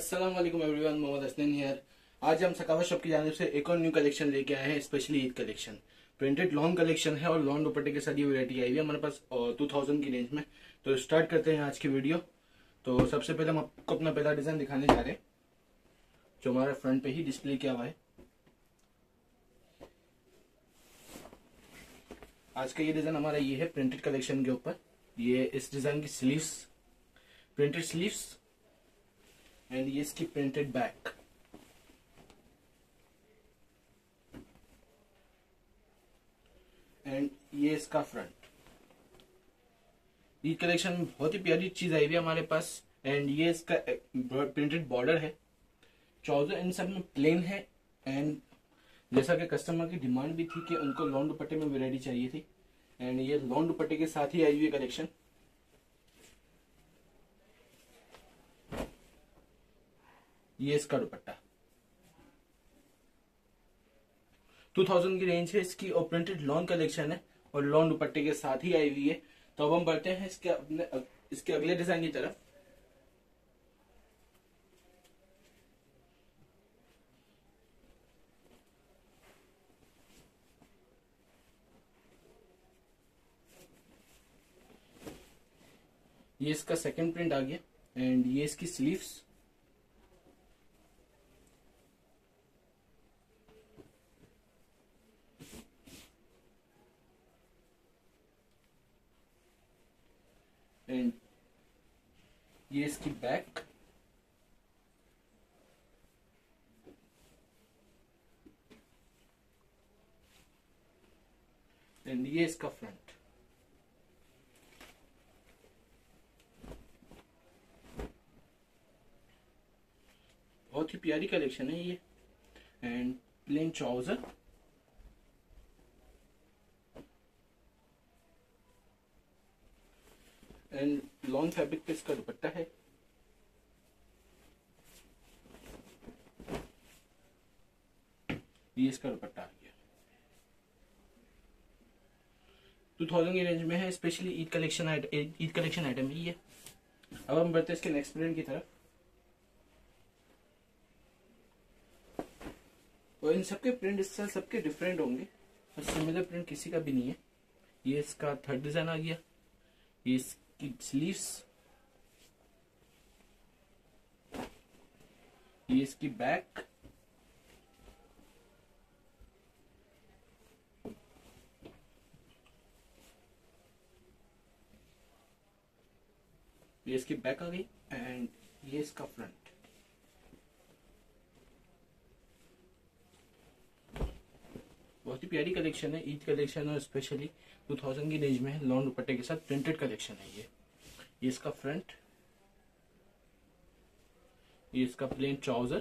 अस्सलाम वालेकुम everyone, Mohammad Hasnain here. आज हम सकावत शॉप की जानिब से एक और न्यू कलेक्शन लेके आए हैं, specially Eid collection. Printed long collection है और लॉन्ग दुपट्टे के साथ ये वैरायटी आई हुई है हमारे पास 2000 की रेंज में। तो स्टार्ट करते हैं आज की वीडियो। तो सबसे पहले हम आपको अपना पहला डिजाइन दिखाने जा रहे हैं, जो हमारे फ्रंट पे ही डिस्प्ले किया हुआ है। आज का ये डिजाइन हमारा ये है प्रिंटेड कलेक्शन के ऊपर। ये इस डिजाइन की स्लीव्स, प्रिंटेड स्लीव्स, एंड ये इसकी प्रिंटेड बैक। एंड ये इसका फ्रंट। ये कलेक्शन में बहुत ही प्यारी चीज आई हुई है हमारे पास। एंड ये इसका प्रिंटेड बॉर्डर है। ट्राउजर इन सब में प्लेन है। एंड जैसा कि कस्टमर की डिमांड भी थी कि उनको लॉन्ग दुपट्टे में वैरायटी चाहिए थी, एंड ये लॉन्ग दुपट्टे के साथ ही आई हुई है कलेक्शन। ये इसका दुपट्टा 2000 की रेंज है इसकी और प्रिंटेड लॉन्ग कलेक्शन है और लॉन्ग दुपट्टे के साथ ही आई हुई है। तो अब हम बढ़ते हैं इसके अगले डिजाइन की तरफ। ये इसका सेकंड प्रिंट आ गया एंड ये इसकी स्लीव्स। एंड ये इसकी बैक। एंड ये इसका फ्रंट। बहुत ही प्यारी कलेक्शन है ये। And plain trouser, and long fabric पे इसका दुपट्टा है। ये इसका दुपट्टा आ गया। 2000 की रेंज में है, स्पेशली ईद कलेक्शन आइटम ही है। अब हम बढ़ते हैं इसके नेक्स्ट प्रिंट की तरफ। और इन सबके प्रिंट इस साल सबके डिफरेंट होंगे और सिमिलर प्रिंट किसी का भी नहीं है। ये इसका थर्ड डिजाइन आ गया। ये इसकी स्लीव्स, ये इसकी बैक, ये इसकी बैक आ गई एंड ये इसका फ्रंट। बहुत ही प्यारी कलेक्शन है, ईद कलेक्शन और स्पेशली 2000 की रेंज में है। लॉन्ग दुपट्टे के साथ प्रिंटेड कलेक्शन है ये इसका फ्रंट। ये इसका प्लेन ट्राउजर,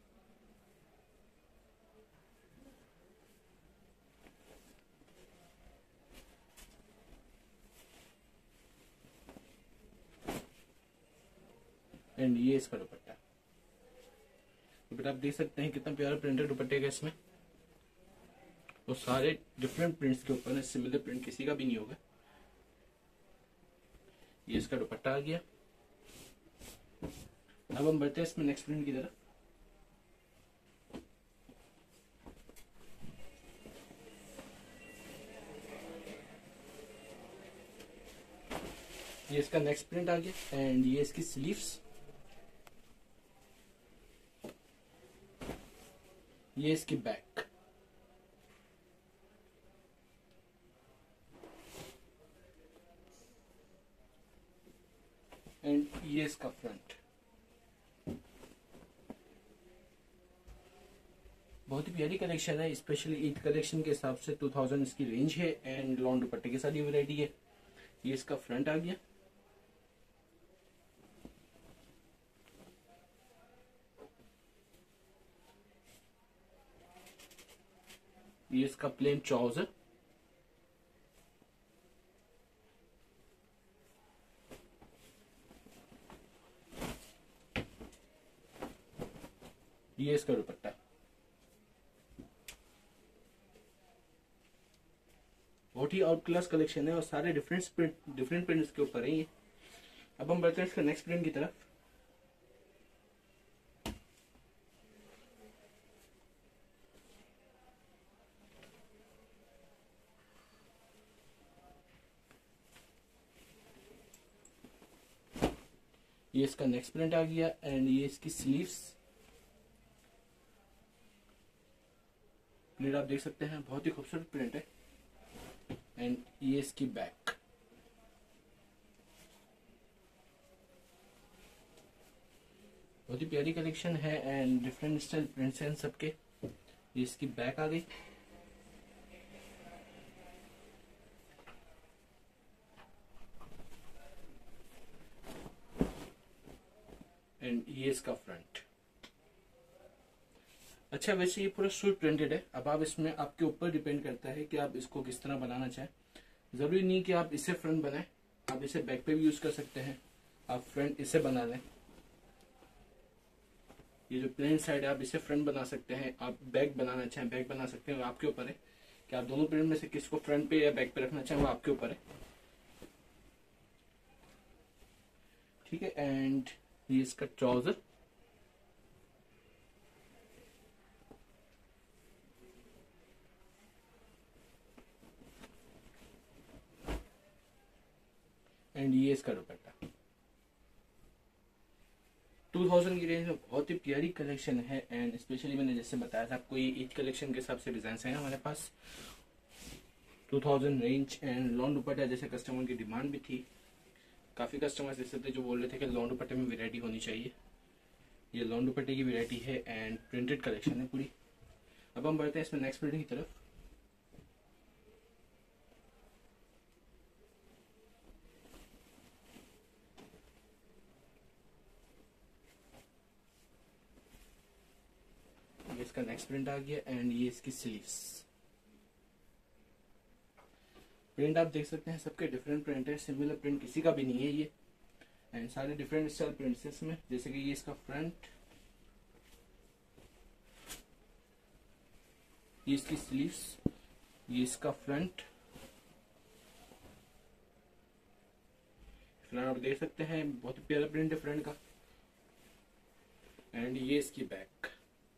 एंड ये इसका दुपट्टा। दुपट्टा आप देख सकते हैं कितना प्यारा प्रिंटेड दुपट्टे का इसमें। और सारे डिफरेंट प्रिंट्स के ऊपर है, सिमिलर प्रिंट किसी का भी नहीं होगा। ये इसका दुपट्टा आ गया। अब हम बढ़ते हैं इसमें नेक्स्ट प्रिंट की तरफ। ये इसका नेक्स्ट प्रिंट आ गया एंड ये इसकी स्लीव्स। ये इसकी बैक। एंड ये इसका फ्रंट। बहुत ही प्यारी कलेक्शन है, स्पेशली ईद कलेक्शन के हिसाब से 2000 इसकी रेंज है एंड लॉन्ग दुपट्टे के साथ ये वैरायटी है। ये इसका फ्रंट आ गया। ये इसका प्लेन ट्राउजर, ये इसका दुपट्टा। बहुत ही आउट क्लास कलेक्शन है और सारे डिफरेंट प्रिंट्स के ऊपर है ये। अब हम बढ़ते हैं इसका नेक्स्ट प्रिंट की तरफ। ये इसका नेक्स्ट प्रिंट आ गया एंड ये इसकी स्लीव्स। प्रिंट आप देख सकते हैं, बहुत ही खूबसूरत प्रिंट है। एंड ये इसकी बैक। बहुत ही प्यारी कलेक्शन है एंड डिफरेंट स्टाइल प्रिंट्स हैं सबके। ये इसकी बैक आ गई। एंड ये इसका फ्रंट। अच्छा, वैसे ये पूरा सूट प्रिंटेड है। अब आप इसमें आपके ऊपर डिपेंड करता है कि आप इसको किस तरह बनाना चाहें। जरूरी नहीं कि आप इसे फ्रंट बनाएं, आप इसे बैक पे भी यूज कर सकते हैं। आप फ्रंट इसे बना लें, ये जो प्लेन साइड है आप इसे फ्रंट बना सकते हैं। आप बैक बनाना चाहें बैक बना सकते हैं, वो आपके ऊपर है कि आप दोनों प्रिंट में से किसको फ्रंट पे या बैक पे रखना चाहें, वो आपके ऊपर है। ठीक है। एंड ये इसका ट्राउजर। एंड ये इसका दुपट्टा। 2000 की रेंज में बहुत ही प्यारी कलेक्शन है एंड स्पेशली मैंने जैसे बताया था आपको, ये ईद कलेक्शन के हिसाब से डिजाइन हैं हमारे पास। 2000 रेंज एंड लॉन्ग दुपट्टा, जैसे कस्टमर की डिमांड भी थी। काफी कस्टमर्स ऐसे थे जो बोल रहे थे कि लॉन्ग दुपट्टे में वैरायटी होनी चाहिए। ये लॉन्ग दुपट्टे की वैरायटी है एंड प्रिंटेड कलेक्शन है पूरी। अब हम बढ़ते हैं इसमें नेक्स्ट प्रिंट की तरफ। ये इसका नेक्स्ट प्रिंट आ गया एंड ये इसकी स्लीव्स। प्रिंट आप देख सकते हैं, सबके डिफरेंट प्रिंट है, सिमिलर प्रिंट किसी का भी नहीं है ये। एंड सारे डिफरेंट स्टाइल प्रिंट्स इसमें, जैसे कि ये इसका फ्रंट, ये इसकी स्लीव्स, ये इसका फ्रंट। फ्रंट आप देख सकते हैं, बहुत ही प्यारा प्रिंट है फ्रंट का। एंड ये इसकी बैक।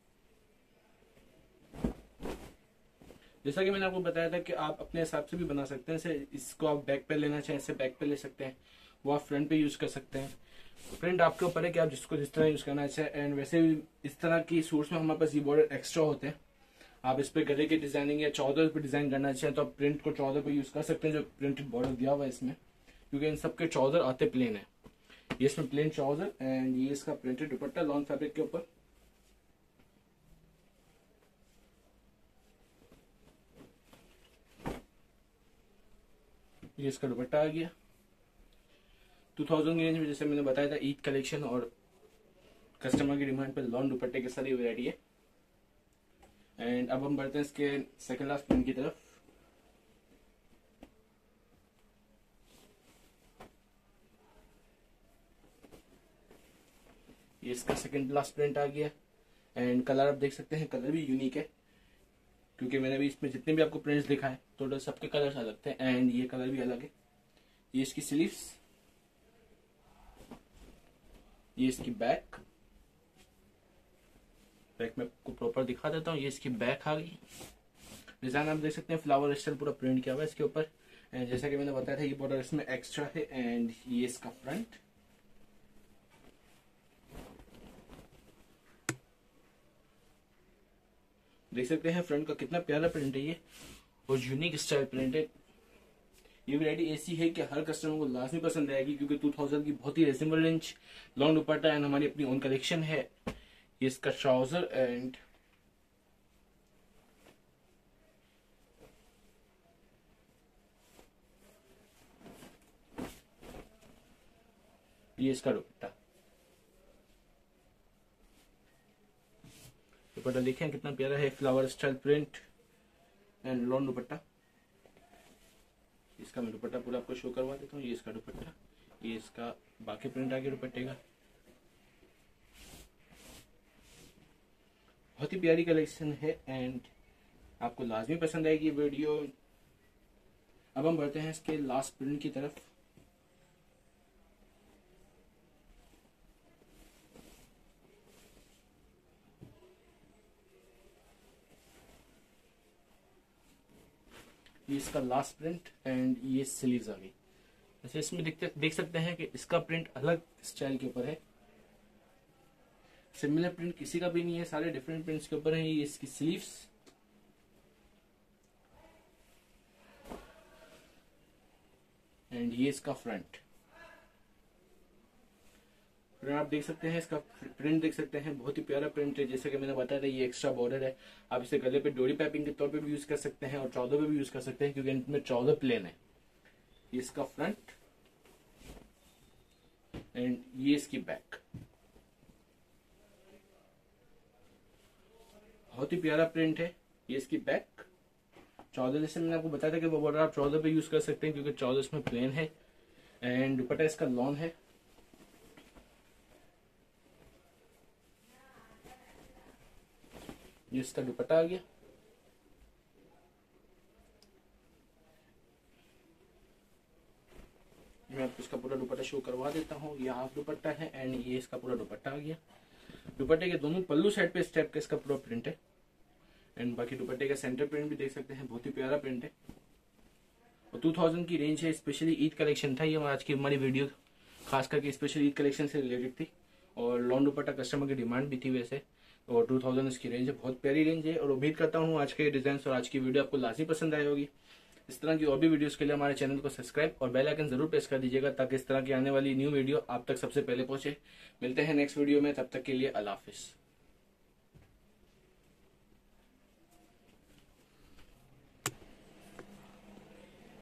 जैसा कि मैंने आपको बताया था कि आप अपने हिसाब से भी बना सकते हैं। इसे इसको आप बैक पे लेना चाहें, इसे बैक पे ले सकते हैं, वो आप फ्रंट पे यूज कर सकते हैं। प्रिंट आपके ऊपर है कि आप जिसको जिस तरह यूज करना चाहें। एंड वैसे भी इस तरह की सूट्स में हमारे पास ये बॉर्डर एक्स्ट्रा होते हैं। आप इस पे गले की डिजाइनिंग या चौदर पे डिजाइन करना चाहें तो आप प्रिंट को चौदर पे यूज कर सकते हैं, जो प्रिंटेड बॉर्डर दिया हुआ है इसमें, क्योंकि इन सबके चौदर आते प्लेन है। ये इसमें प्लेन चौदर एंड ये इसका प्रिंटेड दुपट्टा लॉन्ग फैब्रिक के ऊपर। ये इसका दुपट्टा आ गया। 2000 की रेंज में, जैसे मैंने बताया था, ईद कलेक्शन और कस्टमर की डिमांड पर लॉन्ग दुपट्टे के साथ ये वैरायटी है। एंड अब हम बढ़ते हैं इसके सेकंड लास्ट प्रिंट की तरफ। ये इसका सेकंड लास्ट प्रिंट आ गया एंड कलर आप देख सकते हैं, कलर भी यूनिक है, क्योंकि मैंने भी इसमें जितने भी आपको प्रिंट्स दिखाए टोटल सबके कलर्स अलग थे एंड ये कलर भी अलग है। ये इसकी स्लीव्स, ये इसकी बैक। बैक में आपको प्रॉपर दिखा देता हूँ। ये इसकी बैक आ गई। डिजाइन आप देख सकते हैं, फ्लावर स्टाइल पूरा प्रिंट किया हुआ है इसके ऊपर। एंड जैसा कि मैंने बताया था, ये बॉर्डर इसमें एक्स्ट्रा है। एंड ये इसका फ्रंट। देख सकते हैं फ्रंट का कितना प्यारा प्रिंट है ये, और यूनिक स्टाइल प्रिंट है। ये वैरायटी ऐसी है कि हर कस्टमर को लाजमी पसंद आएगी, क्योंकि 2000 की बहुत ही reasonable range long dupatta and हमारी अपनी ओन कलेक्शन है। ये इसका ट्राउजर एंड ये इसका दुपट्टा। दुपट्टा देखें कितना प्यारा है, flower style print and long dupatta. इसका मैं दुपट्टा पूरा आपको शो करवा देता हूँ। ये इसका दुपट्टा, ये इसका बाकी प्रिंट आ गया दुपट्टे का। बहुत ही प्यारी कलेक्शन है एंड आपको लाजमी पसंद आएगी वीडियो। अब हम बढ़ते हैं इसके लास्ट प्रिंट की तरफ। ये इसका लास्ट प्रिंट एंड ये स्लीव्स आ गई। अच्छा, इसमें देख सकते हैं कि इसका प्रिंट अलग स्टाइल के ऊपर है, सिमिलर प्रिंट किसी का भी नहीं है, सारे डिफरेंट प्रिंट्स के ऊपर है। ये इसकी स्लीव्स एंड ये इसका फ्रंट। फिर आप देख सकते हैं इसका प्रिंट देख सकते हैं, बहुत ही प्यारा प्रिंट है। जैसे कि मैंने बताया था, ये एक्स्ट्रा बॉर्डर है, आप इसे गले पे डोरी पाइपिंग के तौर पे भी यूज कर सकते हैं और ट्राउजर पे भी यूज कर सकते हैं, क्योंकि इनमें ट्राउजर प्लेन है। ये इसका फ्रंट एंड ये इसकी बैक। बहुत ही प्यारा प्रिंट है। ये इसकी बैक। ट्राउजर जैसे मैंने आपको बताया था कि वो बॉर्डर आप ट्राउजर पे यूज कर सकते हैं, क्योंकि ट्राउजर इसमें प्लेन है। एंड दुपट्टा इसका लॉन है। ये इसका दुपट्टा आ गया। मैं आपको इसका पूरा दुपट्टा शो करवा देता हूँ। ये हाफ दुपट्टा है एंड ये इसका पूरा दुपट्टा आ गया। दुपट्टे के दोनों पल्लू साइड पे स्टेप का इसका पूरा प्रिंट है एंड बाकी दुपट्टे का सेंटर प्रिंट भी देख सकते हैं, बहुत ही प्यारा प्रिंट है। और 2000 की रेंज है, स्पेशली ईद कलेक्शन था ये। आज की हमारी वीडियो खास करके स्पेशली ईद कलेक्शन से रिलेटेड थी और लॉन दुपट्टा कस्टमर की डिमांड भी थी वैसे। और 2000 इसकी रेंज है, बहुत प्यारी रेंज है। और उम्मीद करता हूँ आज के डिजाइन और आज की वीडियो आपको लाजमी पसंद आई होगी। इस तरह की और भी वीडियोस के लिए हमारे चैनल को सब्सक्राइब और बेल आइकन जरूर प्रेस कर दीजिएगा, ताकि इस तरह की आने वाली न्यू वीडियो आप तक सबसे पहले पहुंचे। मिलते हैं नेक्स्ट वीडियो में, तब तक के लिए अल्लाह हाफिज।